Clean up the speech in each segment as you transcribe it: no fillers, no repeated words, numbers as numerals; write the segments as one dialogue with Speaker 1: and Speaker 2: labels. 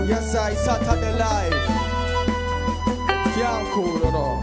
Speaker 1: Yes, I Saturday live. Can't cool at all.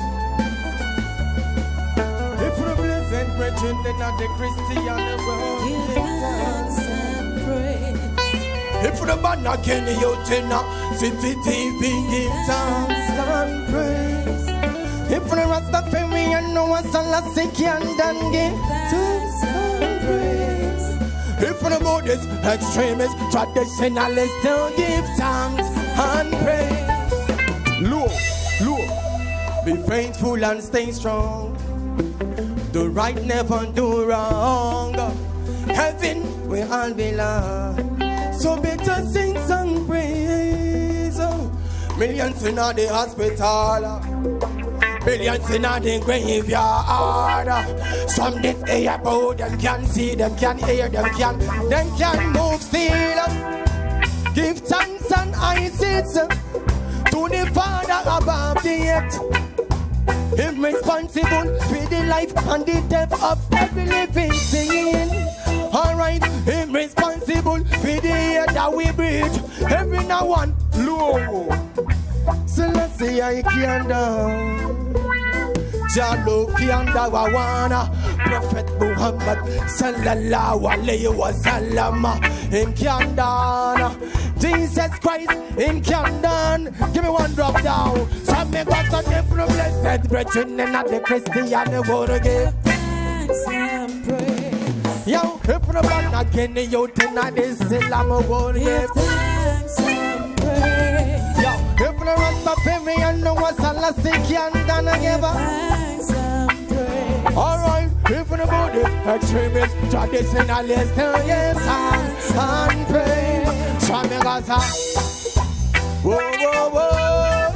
Speaker 1: If the blessed brethren, then not the Christian world.
Speaker 2: Give thanks and praise.
Speaker 1: If the man again, you tell city TV, give thanks and praise. If the Rastafari and no one Selassie can then give thanks and praise. If the Buddhists, extremists, traditionalists, still give thanks and praise. Look, be faithful and stay strong. Do right, never do wrong. Heaven will all belong. So better sing some praise. Millions in the hospital, millions in the graveyard. Some this air about them can see, them can hear, them can move still. Give thanks and ices to the Father above the earth. Him responsible for the life and the death of every living thing. Alright, him responsible for the air that we breathe. Every now and low. So let's say I can't down. Jalo Kianda Wawana, Prophet Muhammad Sallallahu Alaihi Wasallam in Kiandan. Jesus Christ in Kiandan. Give me one drop down. Some me got a different blessed brethren and not the Christian would give
Speaker 2: Thanks and praise.
Speaker 1: Yo, if the man again you tonight is Islam would give
Speaker 2: thanks and praise.
Speaker 1: Yo, if the rest of him and no one Selassie Kiandan give
Speaker 2: thanks and praise.
Speaker 1: Alright, if the Buddhist, extremists, traditionalists, still give thanks and praise. Swami Gaza. Whoa, whoa, whoa.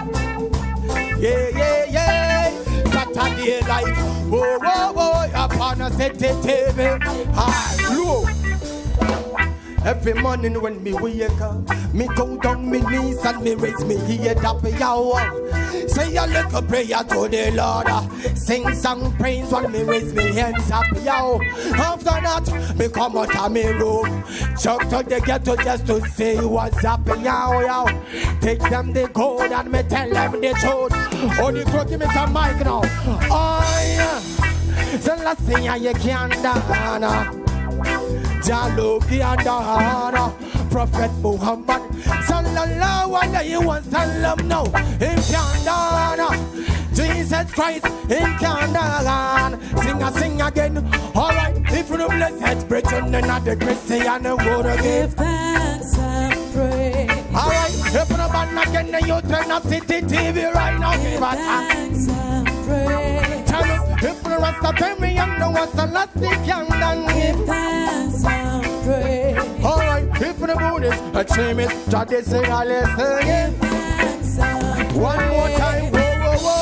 Speaker 1: Yeah. Saturday life. Whoa, whoa, whoa. Upon a city TV. Hello. Every morning when me wake up, me go down me knees and me raise me head up, yo. Say a little prayer to the Lord. Sing song praise while me raise me hands up, yo. After that, me come out of me room, jump to the ghetto just to say what's up, yo. Take them the gold and me tell them the truth. Oh, the crook, give me some mic now. Oh, yeah. So let's sing how you can dance. Jalo Kianda, Prophet Muhammad Sallallahu Alaihi Wasallam. No, in Kianda, Jesus Christ in Kianda. Sing again. Alright, if you blessed brethren and not the Christian would
Speaker 2: give thanks and praise.
Speaker 1: Alright, if you ban again, you turn up City TV right now. Give
Speaker 2: thanks and praise.
Speaker 1: Tell me, if the rest of them young, no one's the last they can
Speaker 2: give thanks and praise.
Speaker 1: Alright, if the Buddhists, extremists, traditionalists,
Speaker 2: give thanks and praise.
Speaker 1: One more time, whoa, whoa,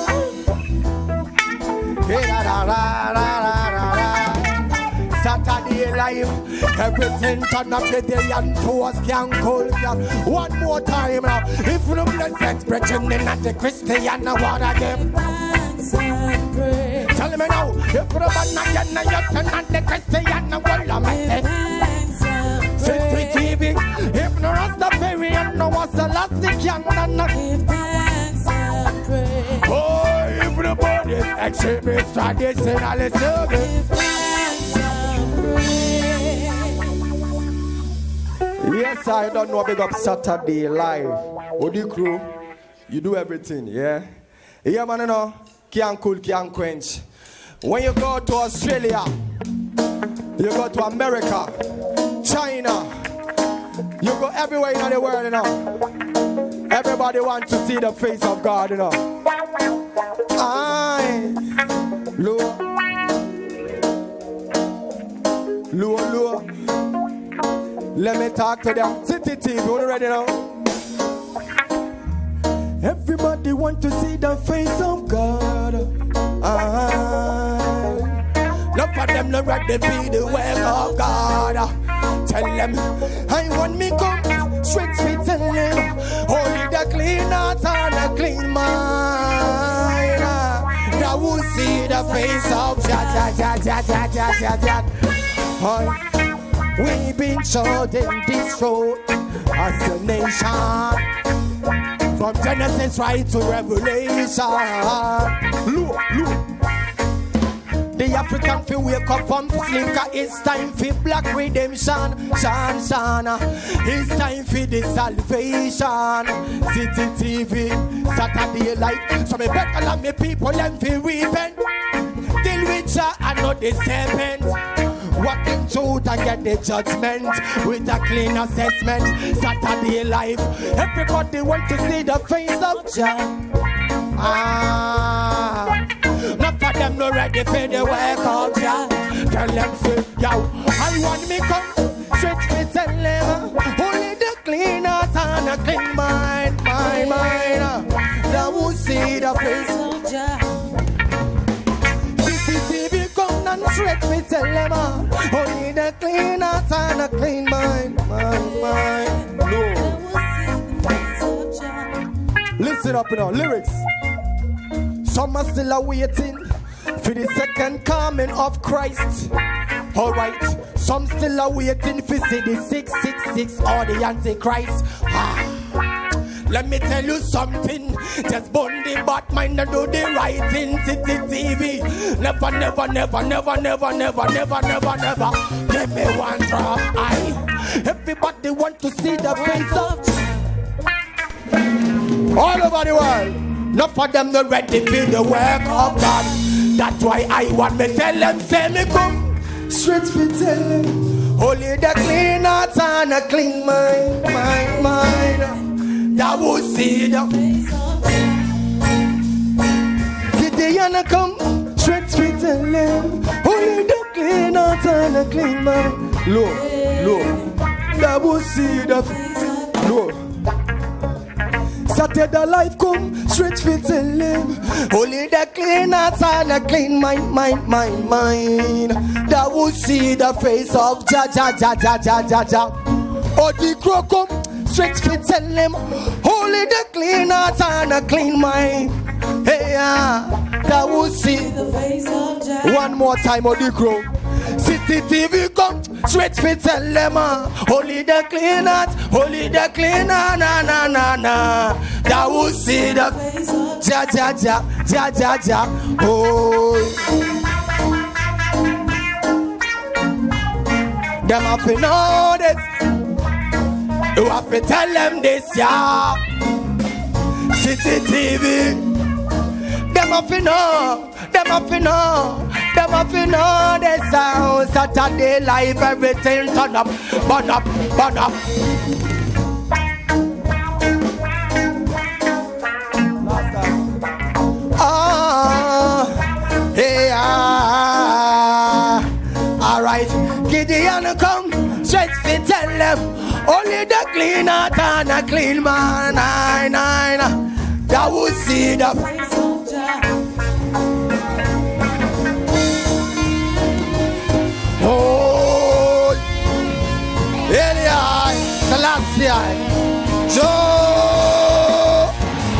Speaker 1: whoa. Hey, da, da, da, da, da, da. Saturday live, everything turn up the day and toes can cool. One more time now, if the blessed brethren and not the Christian, I wanna give
Speaker 2: thanks and praise.
Speaker 1: Tell me now, if the man again, you turn on the Christian, I will make it. City TV, if the Rastafari and no one's the last thing young,
Speaker 2: give thanks and praise.
Speaker 1: Oh, if the body is extremist, traditionalist,
Speaker 2: give thanks and praise.
Speaker 1: yes, I don't know, big up Saturday live. Odi crew, you do everything, yeah? Yeah, man, you know, can't cool, can't quench. When you go to Australia, you go to America, China, you go everywhere in the world, you know. Everybody wants to see the face of God, you know. Aye. Low. Let me talk to them. City TV, you ready now? Everybody want to see the face of God. Look for them, not ready for the work of God. Tell them, I want me come straight to them. Only the clean heart and the clean mind. That will see the face of God. We've been shouting this road as a nation, from Genesis right to Revelation. Look, look. The African feel wake up from sleep, 'cause it's time for black redemption. Shan, Shana, it's time for the salvation. City TV, Saturday light. So me better let me people them feel repent. Deal with ya and not the serpent. Walk in truth and get the judgment with a clean assessment. Saturday life, everybody want to see the face of Jah. Not for them no ready for the work of Jah. Tell them say, yo, I want me come straight for tell them. Only the clean heart and a clean mind, my mind. That will see the face of Jah. CCTV come and straight for tell them. Only the clean heart and a clean mind, my mind. No. Listen up now, lyrics. Some are still awaiting for the second coming of Christ. Alright, some still awaiting for see the 666 or the Antichrist. Let me tell you something. Just burn the bad mind and do the right thing. CCTV. Never, never, never, never, never, never, never, never, never. Give me one drop. Everybody want to see the face of all over the world. Not for them not ready for the work of God. That's why I want me tell them, say me come straight for tell them. Only the clean heart and a clean mind, mind. That will see the face of God. Gideon come straight for tell them. Only the clean heart and a clean mind. Look, that will see the face of God. Look. Saturday life come straight for tell him. Only the clean heart and a clean mind. That will see the face of Jah. Oh, the crow come straight for tell him. Only the clean heart and a clean mind. Hey, that will see the face of Jah. One more time, oh, the crow. City TV come straight for tell them. Only the clean heart, only the clean heart, na. That will see the face of Jah. Oh, them have to know this. You have to tell them this, yeah. City TV. Them have to know. Them have to know. Them have to know the sound. Saturday life, everything turn up, burn up. Alright, Gideon come, straight for tell them. Only the clean heart and a clean man, that will see the face of Jah. Oh, Eli, Selassie, Joe,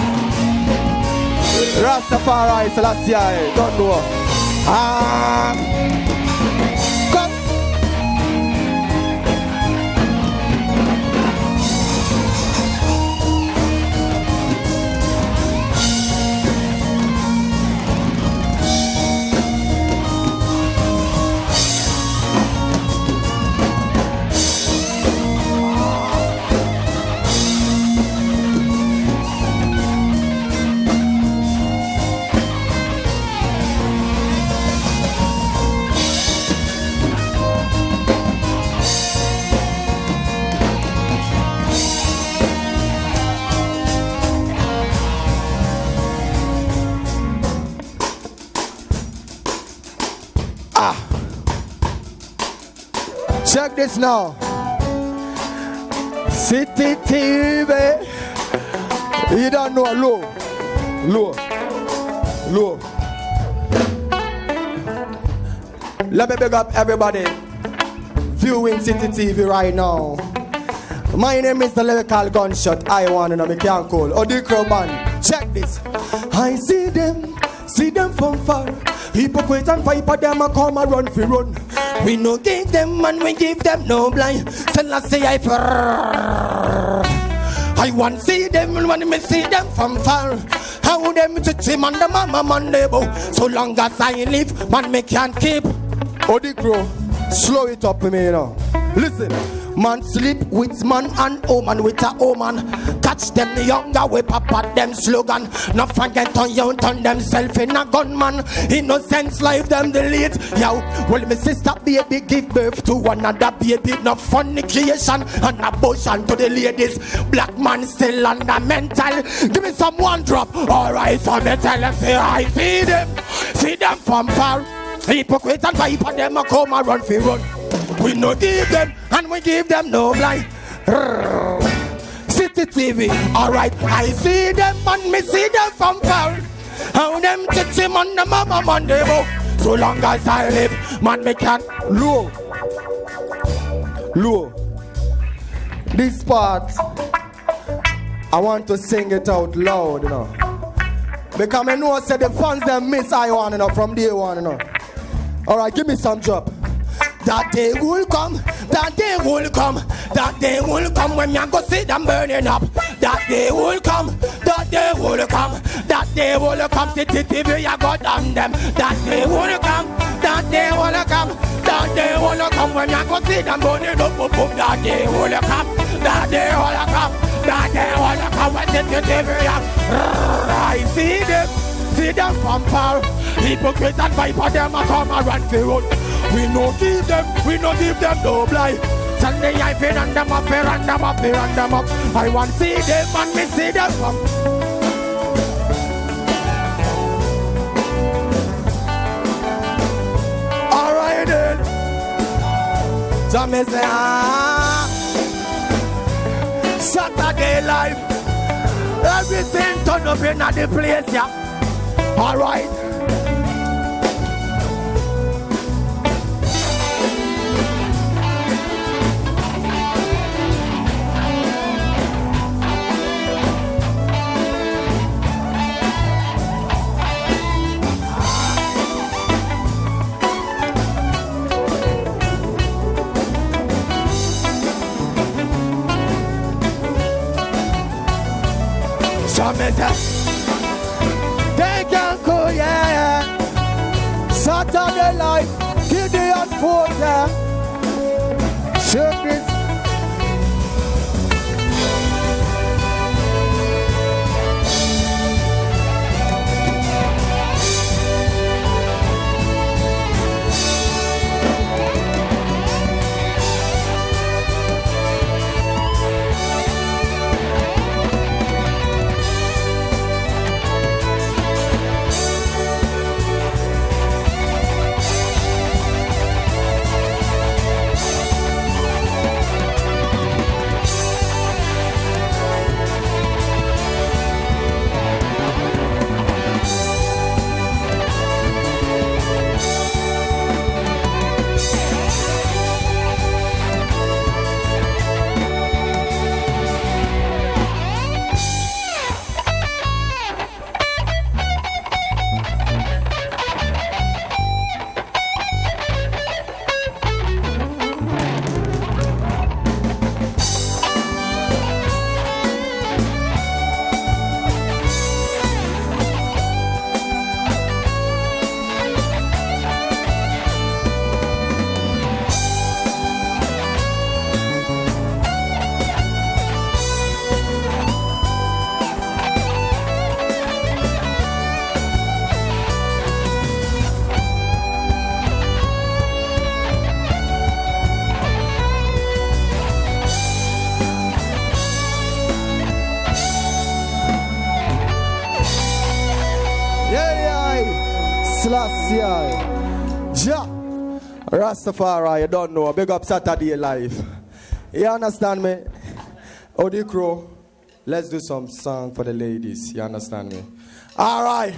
Speaker 1: Rastafari, Selassie, don't know. Come. Check this now. City TV. You don't know. Low. Let me big up everybody viewing City TV right now. My name is the Lyrical Gunshot. I want to know me can't call. Odikro band. Check this. I see them see them from far. Hypocrite and viper, them a come and run for run. We no give them and we give them no blind. Selassie I want see them when me see them from far. How them to him and the mama man debo. So long as I live, man me can't keep. Odikro, slow it up for me, you know. Listen, man sleep with man and woman with a woman. Catch them younger we papa them slogan. Not forget on you turn themself in a gunman. Innocence life them delete. Yo, well my sister baby give birth to another baby. No fornication and abortion to the ladies. Black man still under mental. Give me some one drop. Alright, so me tell them say I see them from far. Hypocrite and viper them a come and run for run. We no give them and we give them no blind. City TV, alright, I see them and me see them from far. How them touch him on the mama man debo. So long as I live, man me can low. This part I want to sing it out loud, you know. Because I know I said the fans them miss I want, you know, from day one, you know. Alright, give me some drop. That day will come, that day will come, that day will come when you go see them burning up. That day will come, that day will come, that day will come. City TV, you go damn them. That day will come, that day will come, that day will come when you go see them burning up. Boom, boom. That day will come, that day will come, that day will come when City TV, I see them from far. Hypocrite and viper them a come and run for road. We no give them no blind. Sunday I fear and them up, fear and them up, fear and them up. I want see them and me see them from. Alright then. So me say Saturday life. Everything turn up in the place, yeah. Alright. They can go, yeah. Saturday life, Gideon Ford, yeah. Shake this. Rastafari, you don't know. Big up Saturday life. You understand me? Odikro, let's do some song for the ladies. You understand me? Alright.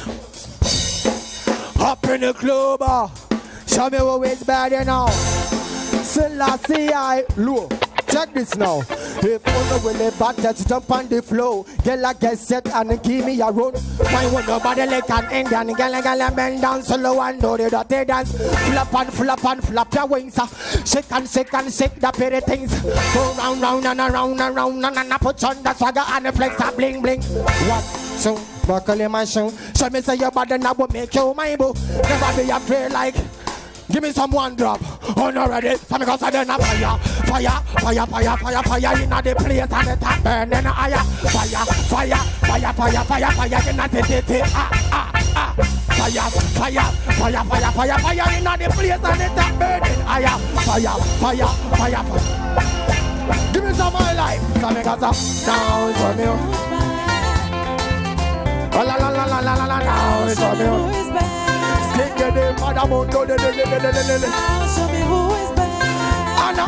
Speaker 1: Up in the club. Show me what it's bad, you know. Selassie, low. Check this now. If only will the batters jump on the floor, girl I get set and give me a run. Why would nobody like an Indian girl bend down slow and do the dirty dance? Flap and flap your wings. Shake and shake the pretty things. Go round and around and put on the swagger and the flex a bling bling. What? So buckle in my shoe. Show me say your body now will make you my boo. Never be afraid like. Give me some one drop. Oh, no, ready? So because I don't have fire in the place and the top burning higher. Fire in the city. Fire in the place and the top burning higher. Fire. Give me some of my life. So because now it's for me. La now it's for me.
Speaker 2: Now show me who is bad.
Speaker 1: Now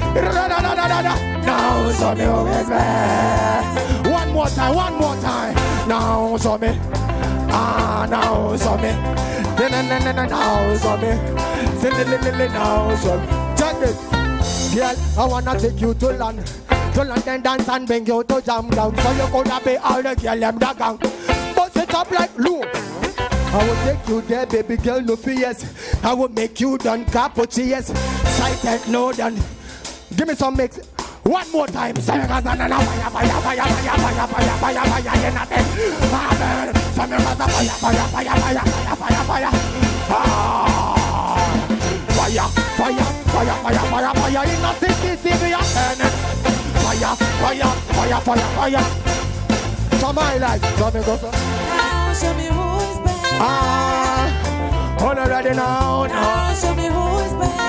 Speaker 1: show me who is bad. One more time. Now show me. Now show me. Now show me. Now show me. Check it. Girl, I wanna take you to London. To London dance and bring you to jam down. So you gonna be all the girl them da gang. Bust it up like Lou. I will take you there, baby girl, no fears. I will make you done cappuccinos. Sighted, no done. Give me some mix. One more time. Fire. Fire. For my life.
Speaker 2: Now show me who is bad.
Speaker 1: Already now.
Speaker 2: Now show me who is bad.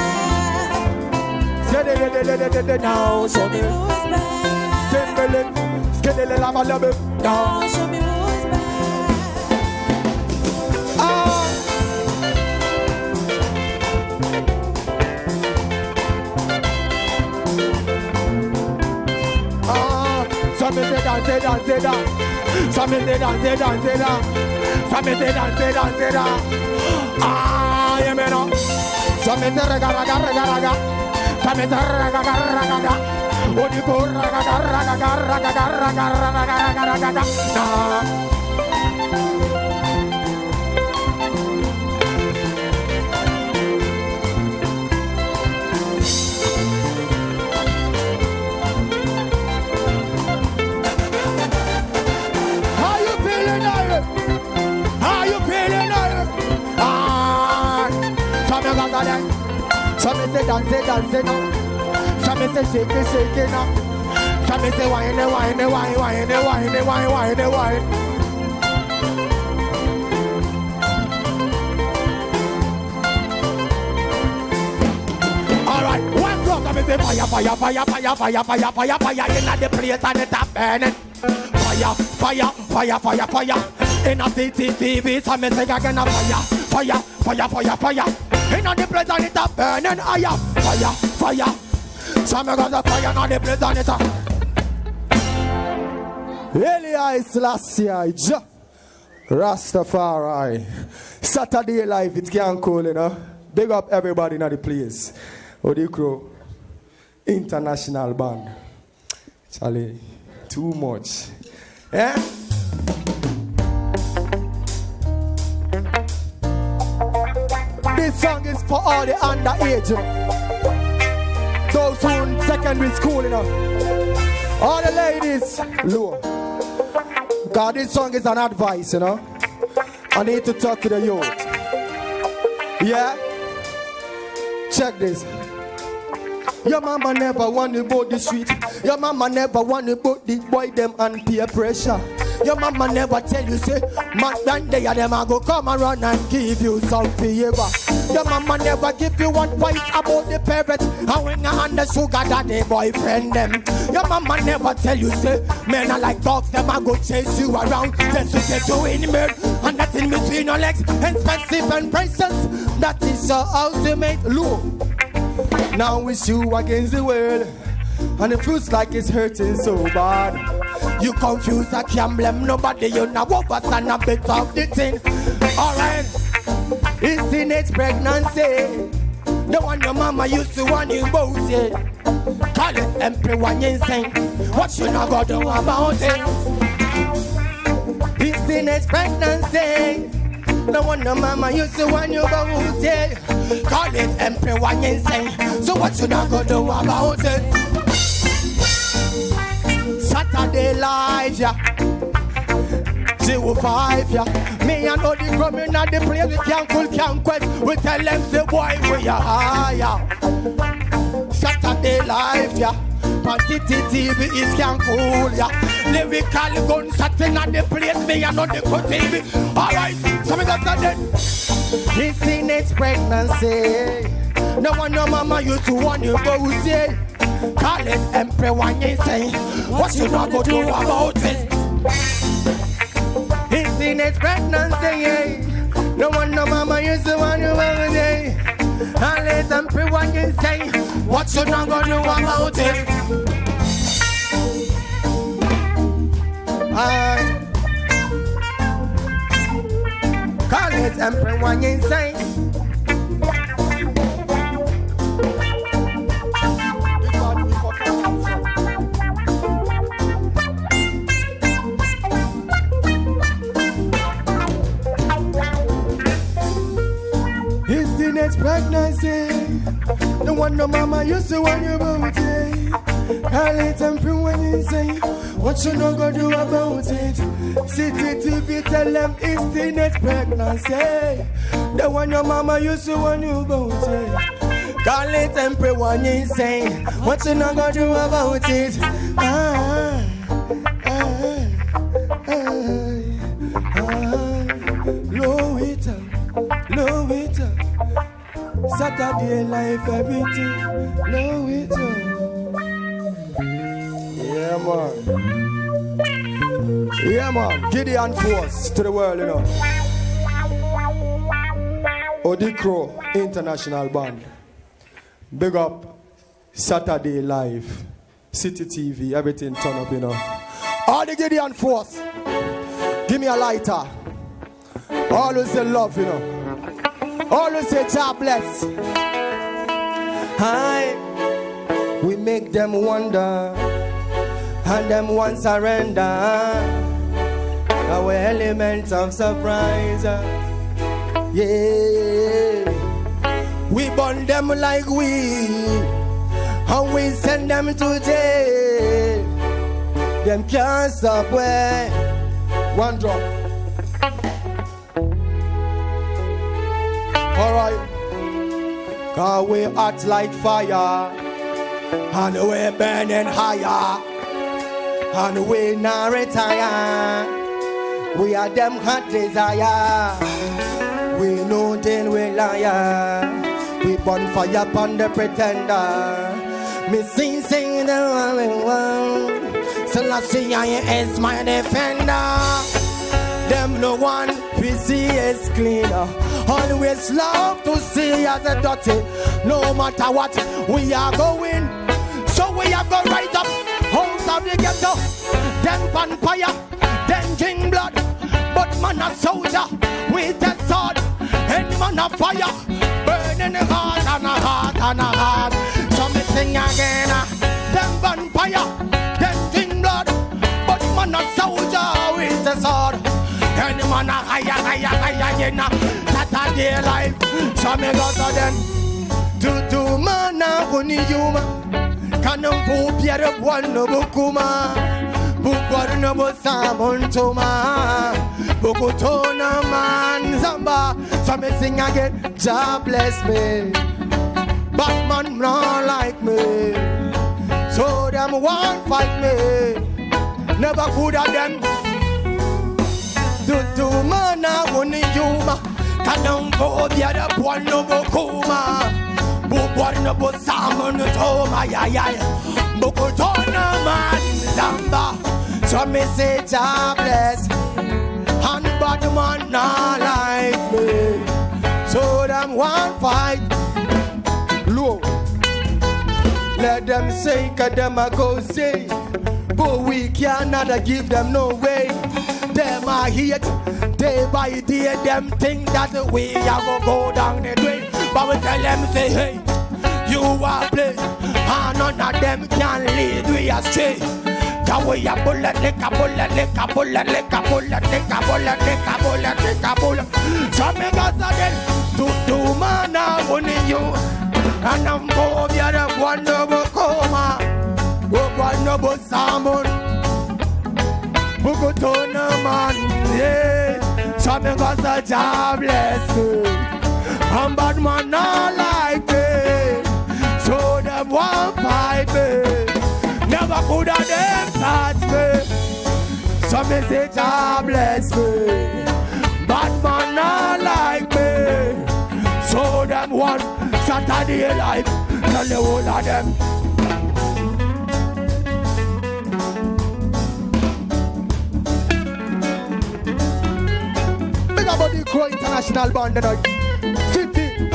Speaker 1: Now show me
Speaker 2: who is bad. Now show me who is bad.
Speaker 1: Some say dance. Some say dance. You may know. Some say raga. Some say raga. What you call raga. Some say dance now. Some say shake now. Some say wine. Alright, one drop. Some say fire in the place and the top burning. Fire. In a CCTV, some say again fire. In on the place on it up burning higher. Fire. Some got the fire on the place on it up. Eli Selassie, Rastafari. Saturday life, it can't cool, you know. Big up everybody in the place. Odikro International Band. Charlie, too much. Eh? This song is for all the underage, you know. Those who in secondary school, you know. All the ladies, low. God, this song is an advice, you know. I need to talk to the youth. Yeah? Check this. Your mama never want to go the street. Your mama never want to put the boy them and peer pressure. Your mama never tell you, say, man, one day them I go come around and give you some favor. Your mama never give you one point about the parents. And when you hand the sugar daddy boyfriend them. Your mama never tell you, say, men are like dogs, them I go chase you around just to get you in bed. And that's in between your legs, expensive and precious. That is your ultimate look. Now it's you against the world. And it feels like it's hurting so bad. You confuse, I can't blame nobody. You know what and a bit of the thing. Alright, it's teenage pregnancy. The one your mama used to want you both, yeah. Call it. everyone insane. What you not gonna do about it? This teenage pregnancy. No wonder mama used to want you about it. Call it everyone insane. So what you not gonna do about it? Saturday live, yeah. 05, yeah. Me and all the drumming at the place, we can't cool, can't quest. We tell them, say, boy, we are higher. Saturday live, yeah. Party TV is can't cool, yeah. Lyrical gun sitting at the place, me and all the cool TV. Alright, so we got that then. This teenage pregnancy. No one, no mama used to want you, but we say, call it everyone insane. What you not gonna do about it? Teenage pregnancy, no one, no mama used to want you every day. And let everyone say, what you not gonna do about it? Call it everyone insane. Pregnancy, the one no mama used to want you about it. Call it everyone insane. What you not gonna do about it? City TV tell them it's teenage pregnancy. The one your mama used to want you about it. Call it everyone insane. What you not gonna do about it? Low it up. Saturday life, everything, know it all. Yeah, man. Yeah, man. Gideon Force to the world, you know. Odikro International Band. Big up Saturday life, City TV, everything turn up, you know. All the Gideon Force, give me a lighter. Always the love, you know. Always say God bless. Hi, we make them wonder, and them want surrender. Our element of surprise. Yeah, we burn them like weed, and we send them to jail. Them can't stop where. One drop. Alright, cause we hot like fire, and we burning higher, and we not retire. We are them hot desire. We know then we liar. We burn fire upon the pretender. Me sing the one. So let's see I is my defender. Them no one we see is cleaner. Always love to see us a dirty. No matter what we are going, so we are going right up out of the ghetto. Them vampire, them king blood, but man a soldier with a sword, and man a fire, burning a heart and a heart and a heart. So me sing again, them vampire, them king blood, but man a soldier with a sword, and man a higher in Saturday life. So me go to them, to man a funny human. Can't go Pierre one no bukuma, bukwa no bosamon toma, bukutona man zamba. So me sing again, Jah bless me, Batman not like me. So them won't fight me, never could have them. To man a funny human. Can't go Pierre one no bukuma. Bukwarna bosamon toma yaya, bukutona man zamba. So me say Jah bless, and bad man not like me. So them one fight low. Let them say, 'cause them a go say, but we cannot give them no way. Them a hate day by day. Them think that we are gonna go down the drain. But we tell them say, hey, you are play, and none of them can lead we astray. Cause we a bullet, lick a bullet, lick a bullet, lick a bullet, lick a bullet, lick a bullet, lick a bullet. So me got again to man I only you, and I'm go the other one double coma, go one double salmon, who go to no man, yeah. So me got a jobless me, and bad man not like me, so them won't fight me. Never could have them touch me. So me say God bless me. Bad man not like me. So them one Saturday life. Tell the whole of them. Big about the Crow International Band tonight. City.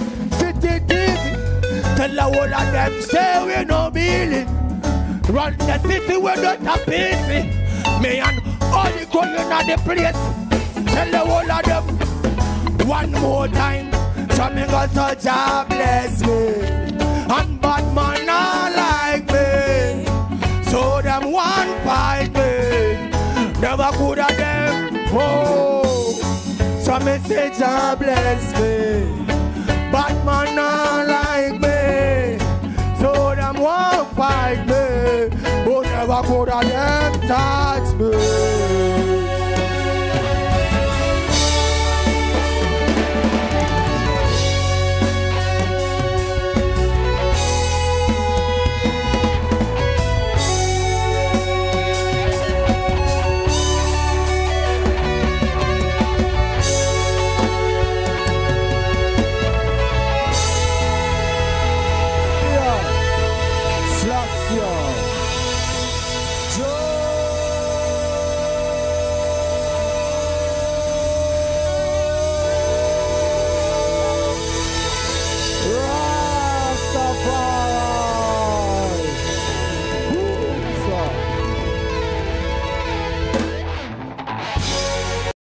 Speaker 1: Tell the whole of them say we no believe. Run the city where not a pity. Me and all the going at the place. Tell the whole of them one more time. So me got so job bless me. And bad man not like me. So them one fight me. Never could have them. Oh. So me say job bless me. Bad man not like me. So them won't fight me, but never could have them touch me.